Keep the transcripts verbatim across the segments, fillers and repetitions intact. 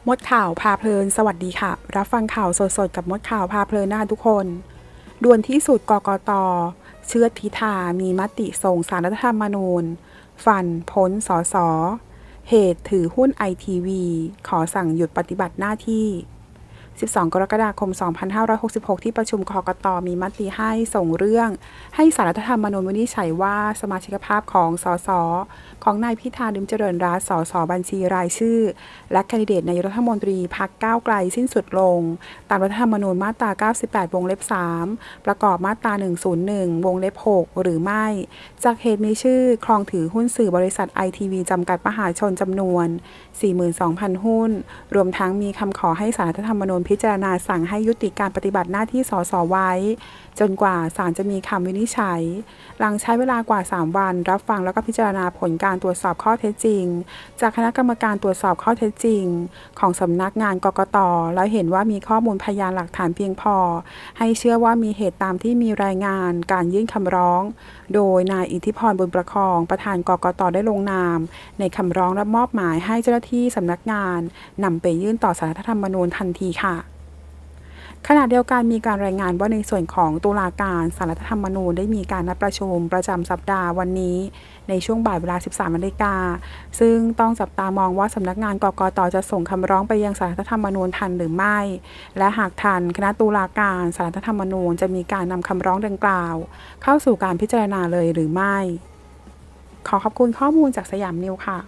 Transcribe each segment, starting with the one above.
มดข่าวพาเพลินสวัสดีค่ะรับฟังข่าวสดๆกับมดข่าวพาเพลินนะคะทุกคนด่วนที่สุดกกต.เชือดพิธามีมติส่งศาลรัฐธรรมนูญฟันพ้นสสเหตุถือหุ้นไอทีวีขอสั่งหยุดปฏิบัติหน้าที่สิบสองกรกฎาคมสองพันห้าร้อยหกสิบหกที่ประชุมกกต.มีมติให้ส่งเรื่องให้ศาลรัฐธรรมนูญวินิจฉัยว่าสมาชิกภาพของสสของนายพิธาลิ้มเจริญรัตน์สสบัญชีรายชื่อและแคนดิเดตนายกรัฐมนตรีพรรคก้าวไกลสิ้นสุดลงตามรัฐธรรมนูญมาตราเก้าสิบแปดวงเล็บสามประกอบมาตราหนึ่งศูนย์หนึ่งวงเล็บหกหรือไม่จากเหตุมีชื่อครองถือหุ้นสื่อบริษัทไอทีวีจำกัดมหาชนจำนวน สี่หมื่นสองพัน หุ้นรวมทั้งมีคำขอให้ศาลรัฐธรรมนูญพิจารณาสั่งให้ยุติการปฏิบัติหน้าที่สสไว้จนกว่าศาลจะมีคำวินิจฉัยหลังใช้เวลากว่าสามวันรับฟังแล้วก็พิจารณาผลการตรวจสอบข้อเท็จจริงจากคณะกรรมการตรวจสอบข้อเท็จจริงของสำนักงานกกต.แล้วเห็นว่ามีข้อมูลพยานหลักฐานเพียงพอให้เชื่อว่ามีเหตุตามที่มีรายงานการยื่นคำร้องโดยนายอิทธิพรบุญประคองประธานกกต.ได้ลงนามในคำร้องและมอบหมายให้เจ้าหน้าที่สำนักงานนำไปยื่นต่อศาลรัฐธรรมนูญทันทีค่ะขณะเดียวกันมีการรายงานว่าในส่วนของตุลาการศาลรัฐธรรมนูญได้มีการนัดประชุมประจำสัปดาห์วันนี้ในช่วงบ่ายเวลา สิบสามนาฬิกาซึ่งต้องจับตามองว่าสำนักงานกกต.จะส่งคำร้องไปยังศาลรัฐธรรมนูญทันหรือไม่และหากทันคณะตุลาการศาลรัฐธรรมนูญจะมีการนำคำร้องดังกล่าวเข้าสู่การพิจารณาเลยหรือไม่ขอขอบคุณข้อมูลจากสยามนิวค่ะ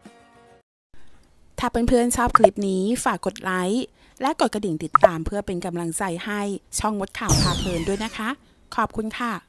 ถ้าเพื่อนๆชอบคลิปนี้ฝากกดไลค์และกดกระดิ่งติดตามเพื่อเป็นกำลังใจให้ช่องมดข่าวพาเพลินด้วยนะคะขอบคุณค่ะ